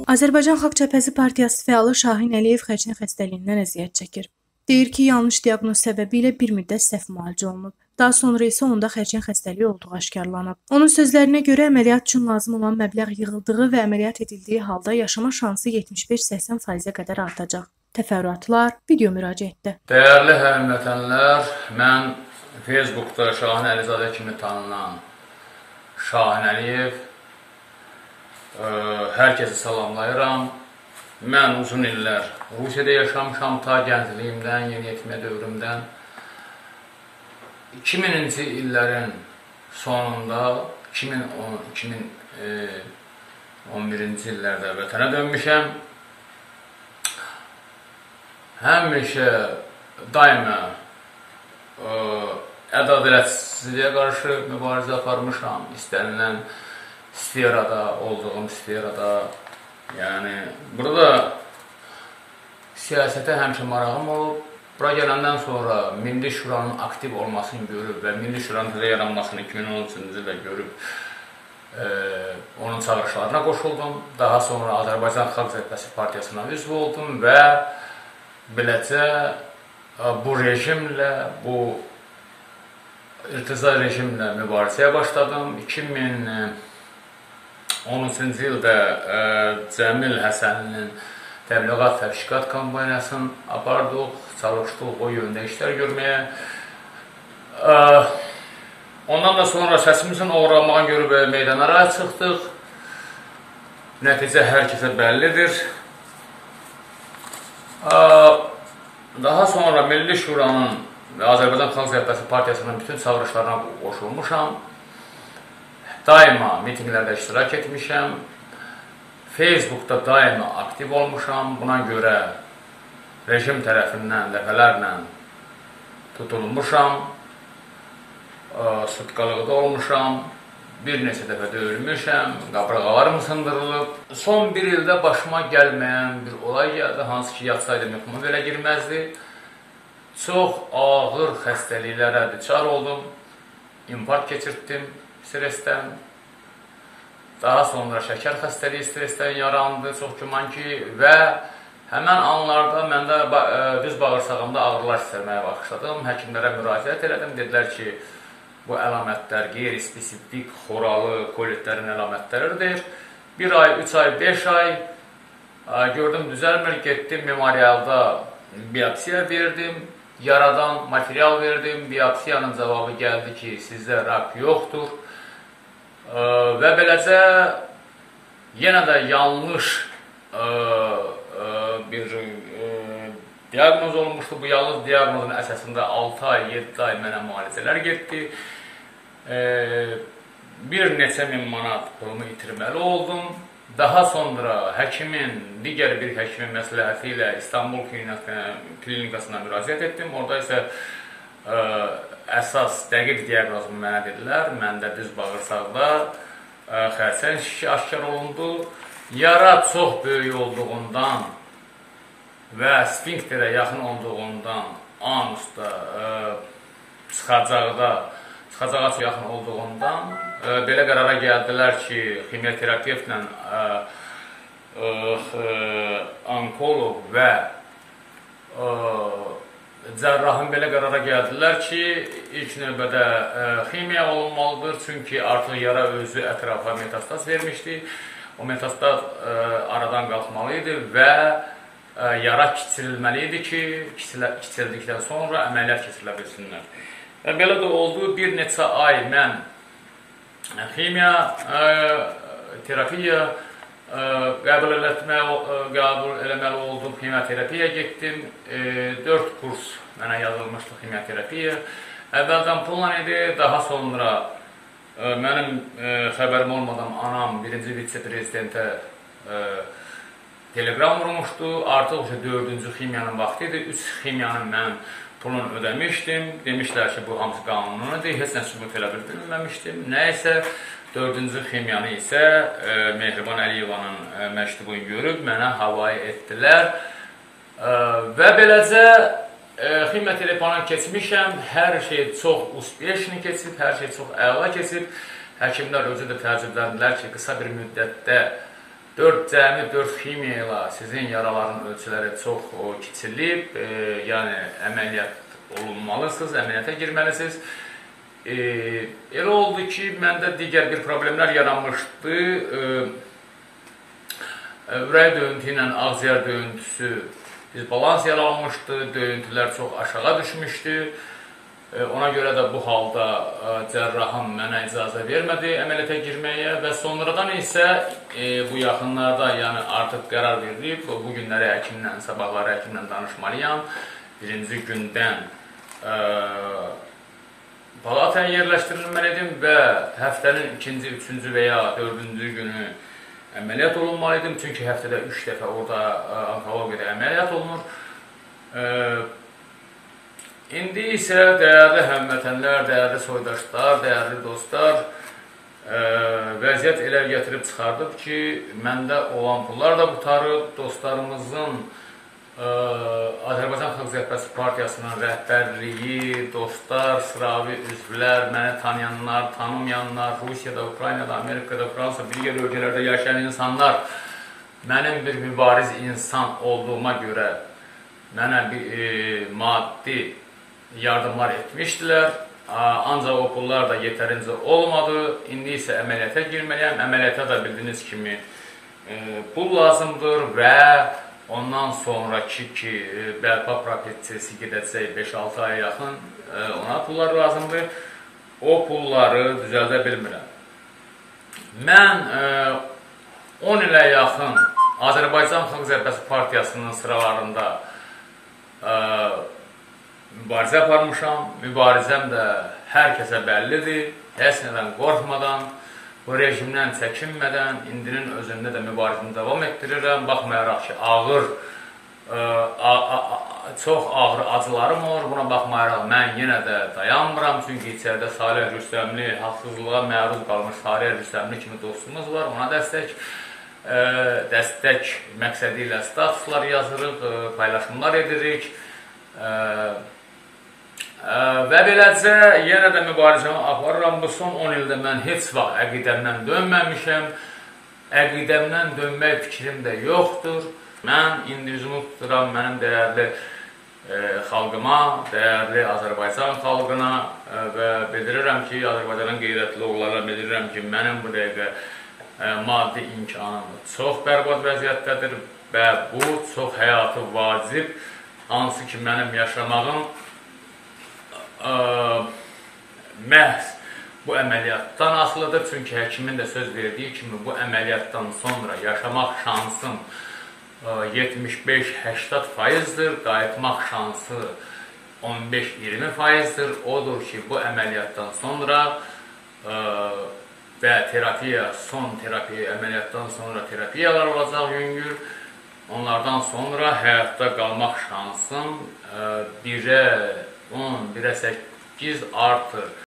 Azərbaycan Xalq Cəbhəsi Partiyası fəalı Şahin Əliyev xərçəng xəstəliyindən əziyyət çəkir. Deyir ki, yanlış diaqnoz səbəbilə bir müddət səhv müalicə olunub. Daha sonra isə onda xərçəng xəstəliyi olduğu aşkarlanıb. Onun sözlərinə görə əməliyyat üçün lazım olan məbləğ yığıldığı və əməliyyat edildiyi halda yaşama şansı 75-80%-ə qədər artacaq. Təfərrüatlar video müraciətdə. Dəyərli həmvətənlər, mən Facebookda Şahin Əlizadə kimi tanınan Şahin Əliyev hər kəsi salamlayıram. Mən uzun illər Rusiyada yaşamışam, ta gəncliyimdən, yeniyetmə dövrümdən. 2000-ci illərin sonunda, 2011-ci illərdə vətənə dönmüşəm. Həmişə daima ədalətsizliyə qarşı mübarizə aparmışam. İstənilən sferada, olduğum sferada. Yəni, burada siyasətə həmişə marağım olub. Bura gələndən sonra Milli Şuranın aktiv olmasını görüb və Milli Şuranın da yaranmasını 2013-cü ildə görüb onun çağırışlarına qoşuldum. Daha sonra Azərbaycan Xalq Cəbhəsi Partiyasına üzv oldum və beləcə bu rejimlə, bu irtiza rejimlə mübarizəyə başladım. 2013-cü ildə Cəmil Həsəninin təbliğat təşkilat kampaniyasını apardıq, çalışdıq o yöndə işlər görməyə. Ondan da sonra səsimizin uğramağına görə meydanlara çıxdıq. Nəticə hər kəsə bəllidir. Daha sonra Milli Şuranın və Azərbaycan Xalq Cəbhəsi Partiyasının bütün çağırışlarına qoşulmuşam. Daima mitinqlərdə iştirak etmişəm. Facebookda daima aktiv olmuşam. Buna görə rejim tərəfindən dəfələrlə tutulmuşam. Sutqalıqda olmuşam. Bir neçə dəfə döyülmüşəm. Qabrağalarım sındırılıb. Son bir ildə başıma gəlməyən bir olay gəldi. Hansı ki, yatsaydım yuxuma belə girməzdi. Çox ağır xəstəliklərə düçar oldum. İnfarkt keçirtdim stressdən. Daha sonra şəkər xəstəliyi stressdən yarandı, çox güman ki, və həmən anlarda məndə düz bağırsağımda ağrılar hissetməyə başladım. Həkimlərə müraciət elədim. Dedilər ki, bu əlamətlər qeyri-spesifik, xoralı kolitlərin əlamətləridir. 1 ay, 3 ay, 5 ay gördüm düzəlmir, getdim memorialda biopsiya verdim. Yaradan material verdim. Biopsiyanın cavabı gəldi ki, sizdə rak yoxdur. Və beləcə yenə də yanlış bir diaqnoz olmuşdu. Bu yanlış diaqnozun əsasında 6 ay, 7 ay mənə müalicələr getdi. Bir neçə min manat pulumu itirməli oldum. Daha sonra digər bir həkimin məsləhəti ilə İstanbul klinikasına müraciət etdim. Orada isə əsas dəqiq diaqnozumu mənə dedilər. Məndə düz bağırsaqda xərçəng şişi aşkar olundu. Yara çox böyük olduğundan və sfinkterə yaxın olduğundan, anusda, çıxacağa yaxın olduğundan belə qərara gəldilər ki, ximioterapevtlə onkoloq və cərrahın belə qərara gəldilər ki, ilk növbədə ximiya olunmalıdır, çünki artıq yara özü ətrafa metastaz vermişdi. O metastaz aradan qalxmalıydı və yara kiçirilməli idi ki, kiçirildikdən sonra əməliyyat keçirilə bilsinlər. Və belə də oldu, bir neçə ay mən ximiya, terapiya qəbul eləməli oldum, ximiyoterapiya getdim. 4 kurs mənə yazılmışdı ximiyoterapiya. Əvvəldən pulla idi, daha sonra mənim xəbərim olmadan anam 1-ci vitse-prezidentə telegram vurmuşdu. Artıq 4-cü ximiyanın vaxtı idi. 3 ximiyanın mən pulunu ödəmişdim. Demişlər ki, bu hamısı qanunidir, heç nə sübut elə bilməmişdim. Nəysə, 4-cü ximiyanı isə Mehriban Əliyevanın məktubunu görüb mənə havayı etdilər. Və beləcə ximioterapiyanı keçmişəm, hər şey çox uspešli keçib, hər şey çox əla keçib. Həkimlər özü də təəccübləndilər ki, qısa bir müddətdə cəmi 4 ximiya ilə sizin yaraların ölçüləri çox kiçilib, yəni əməliyyat olunmalısınız, əməliyyata girməlisiniz. Elə oldu ki, məndə digər bir problemlər yaranmışdı. Ürək döyüntü ilə ağciyər döyüntüsü balans yaranmışdı, döyüntülər çox aşağı düşmüşdü. Ona görə də bu halda cərrahım mənə icazə vermədi əməliyyata girməyə və sonradan isə bu yaxınlarda, yəni artıq qərar verilib, bu günləri həkimlə, sabahları həkimlə danışmalıyam. Birinci gündən palataya yerləşdirilməliydim və həftənin ikinci, üçüncü və ya dördüncü günü əməliyyat olunmalıydım. Çünki həftədə 3 dəfə orada onkologiyada əməliyyat olunur. İndi isə dəyərli həmvətənlər, dəyərli soydaşlar, dəyərli dostlar, vəziyyət elə gətirib çıxardıb ki, məndə olan pullar da qutarıb, dostlarımızın Azərbaycan Xalq Cəbhəsi Partiyasının rəhbərliyi, dostlar, sıravi üzvlər, məni tanıyanlar, tanımayanlar, Rusiyada, Ukraynada, Amerikada, Fransa, digər ölkələrdə yaşayan insanlar mənim bir mübariz insan olduğuma görə mənə bir maddi yardımlar etmişdilər. Ancaq o pullar da yetərincə olmadı. İndi isə əməliyyata girməliyəm. Əməliyyata da bildiyiniz kimi pul lazımdır və ondan sonraki ki, bərpa prosesi gedəcək 5-6 aya yaxın, ona pullar lazımdır. O pulları düzəldə bilmirəm. Mən 10 ilə yaxın Azərbaycan Xalq Cəbhəsi Partiyasının sıralarında mübarizə aparmışam. Mübarizəm də hər kəsə bəllidir. Heç nədən qorxmadan, bu rejimdən çəkinmədən, indinin özündə də mübarizəni davam etdirirəm. Baxmayaraq ki, çox ağır acılarım olur. Buna baxmayaraq mən yenə də dayanmıram. Çünki içəridə Salih Rüstəmli, haqsızlığa məruz qalmış Salih Rüstəmli kimi dostumuz var. Ona dəstək məqsədi ilə statuslar yazırıq, paylaşımlar edirik. Və beləcə yenə də mübarizəmi aparıram. Bu son 10 ildə mən heç vaxt əqidəmdən dönməmişəm. Əqidəmdən dönmək fikrim də yoxdur. Mən indivizimi tuturam mənim dəyərli xalqıma, dəyərli Azərbaycan xalqına və bildirirəm ki, Azərbaycanın qeyrətli oğullarına bildirirəm ki, mənim bu dəqiqə maddi imkanım çox bərbad vəziyyətdədir və bu çox həyatı vacib, hansı ki, mənim yaşamağım məhz bu əməliyyatdan asılıdır. Çünki həkimin də söz verdiyi kimi bu əməliyyatdan sonra yaşamaq şansım 75-80%-dir, qayıtmaq şansı 15-20%-dir. Odur ki, bu əməliyyatdan sonra və terapiya, son terapiya, əməliyyatdan sonra terapiyalar olacaq yüngül. Onlardan sonra həyatda qalmaq şansım 1-ə 10, 1-ə 8 artır.